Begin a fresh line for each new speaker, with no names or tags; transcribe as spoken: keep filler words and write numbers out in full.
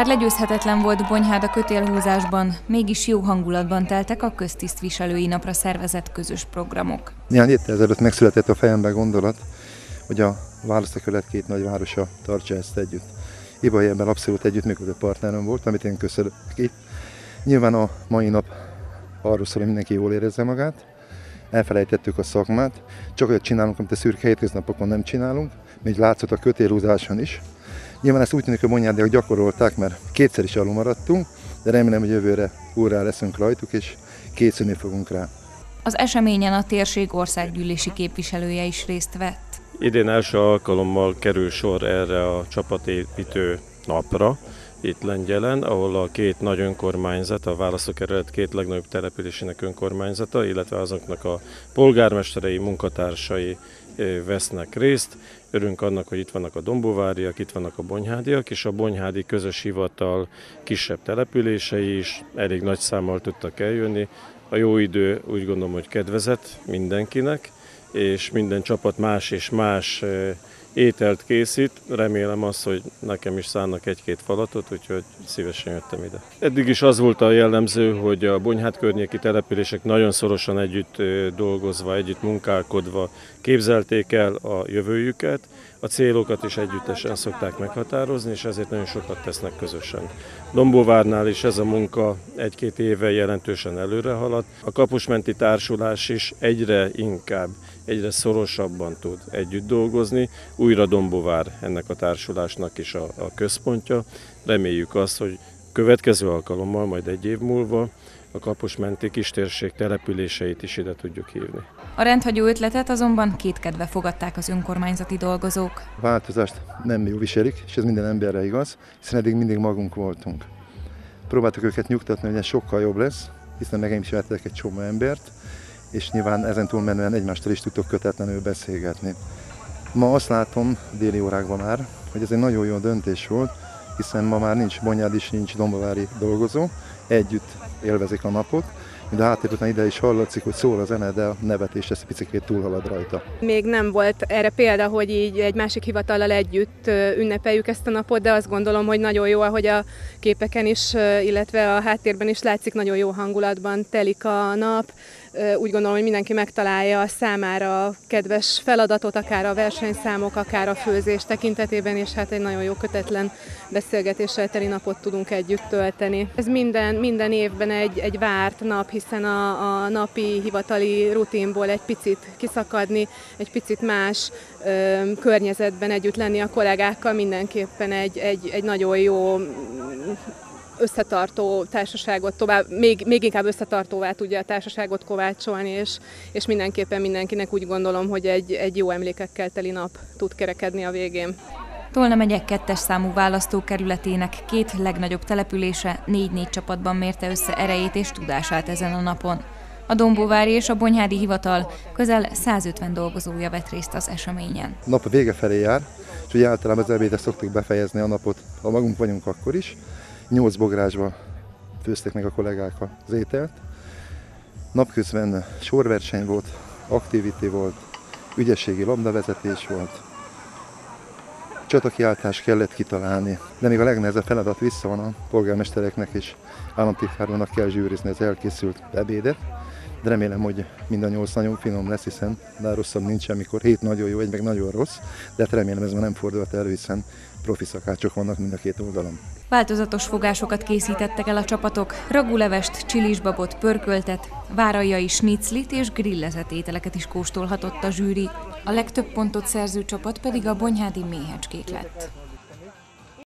Bár legyőzhetetlen volt Bonyhád a kötélhúzásban, mégis jó hangulatban teltek a köztisztviselői napra szervezett közös programok.
Néhány héttel ezelőtt megszületett a fejemben gondolat, hogy a választókerület két nagyvárosa tartsa ezt együtt. Ibai ebben abszolút együttműködő partnerem volt, amit én köszönök ki. Nyilván a mai nap arról szól, hogy mindenki jól érezze magát. Elfelejtettük a szakmát, csak olyat csinálunk, amit a szürke hétköznapokon nem csinálunk, még látszott a kötélhúzáson is. Nyilván ezt úgy tűnik, hogy bonyhádiak gyakorolták, mert kétszer is alul maradtunk, de remélem, hogy jövőre úrrá leszünk rajtuk, és készülni fogunk rá.
Az eseményen a térség országgyűlési képviselője is részt vett.
Idén első alkalommal kerül sor erre a csapatépítő napra, itt Lengyelen, ahol a két nagy önkormányzat, a választókerület két legnagyobb településének önkormányzata, illetve azoknak a polgármesterei, munkatársai vesznek részt. Örülünk annak, hogy itt vannak a dombóváriak, itt vannak a bonyhádiak, és a bonyhádi közös hivatal kisebb települései is elég nagy számmal tudtak eljönni. A jó idő úgy gondolom, hogy kedvezett mindenkinek, és minden csapat más és más ételt készít. Remélem azt, hogy nekem is szánnak egy-két falatot, úgyhogy szívesen jöttem ide. Eddig is az volt a jellemző, hogy a Bonyhád környéki települések nagyon szorosan együtt dolgozva, együtt munkálkodva képzelték el a jövőjüket, a célokat is együttesen szokták meghatározni, és ezért nagyon sokat tesznek közösen. Dombóvárnál is ez a munka egy-két éve jelentősen előre haladt. A Kapusmenti Társulás is egyre inkább, egyre szorosabban tud együtt dolgozni. Újra Dombóvár ennek a társulásnak is a, a központja. Reméljük azt, hogy következő alkalommal, majd egy év múlva a Kapusmenti kistérség településeit is ide tudjuk hívni.
A rendhagyó ötletet azonban kétkedve fogadták az önkormányzati dolgozók.
A változást nem jó viselik, és ez minden emberre igaz, hiszen eddig mindig magunk voltunk. Próbáltuk őket nyugtatni, hogy ez sokkal jobb lesz, hiszen megismertek egy csomó embert, és nyilván ezen túlmenően egymástól is tudtok kötetlenül beszélgetni. Ma azt látom déli órákban már, hogy ez egy nagyon jó döntés volt, hiszen ma már nincs bonyhádi is, nincs dombovári dolgozó, együtt élvezik a napot. Mind a háttér után ide is hallatszik, hogy szól a zene, de a nevetés ez picikét túlhalad rajta.
Még nem volt erre példa, hogy így egy másik hivatallal együtt ünnepeljük ezt a napot, de azt gondolom, hogy nagyon jó, ahogy a képeken is, illetve a háttérben is látszik, nagyon jó hangulatban telik a nap. Úgy gondolom, hogy mindenki megtalálja a számára kedves feladatot, akár a versenyszámok, akár a főzés tekintetében, és hát egy nagyon jó kötetlen beszélgetéssel teli napot tudunk együtt tölteni. Ez minden, minden évben egy, egy várt nap, hiszen a, a napi hivatali rutinból egy picit kiszakadni, egy picit más ö, környezetben együtt lenni a kollégákkal mindenképpen egy, egy, egy nagyon jó összetartó társaságot, tovább, még, még inkább összetartóvá tudja a társaságot kovácsolni, és, és mindenképpen mindenkinek úgy gondolom, hogy egy, egy jó emlékekkel teli nap tud kerekedni a végén.
Tolna megye kettes számú választókerületének két legnagyobb települése négy-négy csapatban mérte össze erejét és tudását ezen a napon. A dombóvári és a bonyhádi hivatal közel százötven dolgozója vett részt az eseményen.
A nap a vége felé jár, és ugye általában az ebédre szoktuk befejezni a napot, ha magunk vagyunk akkor is. Nyolc bográsba főzték meg a kollégák az ételt. Napközben sorverseny volt, activity volt, ügyességi labdavezetés volt. Csatakiáltást kellett kitalálni, de még a legnehezebb feladat vissza van a polgármestereknek és államtitkárnak kell zsűrizni az elkészült ebédet. De remélem, hogy mind a nyolc nagyon finom lesz, hiszen de rosszabb nincs, amikor hét nagyon jó, egy meg nagyon rossz, de hát remélem ez már nem fordult elő, hiszen profi szakácsok vannak mind a két oldalon.
Változatos fogásokat készítettek el a csapatok, ragulevest, csilisbabot, pörköltet, várajai sniclit és grillezett ételeket is kóstolhatott a zsűri. A legtöbb pontot szerző csapat pedig a bonyhádi méhecskék lett.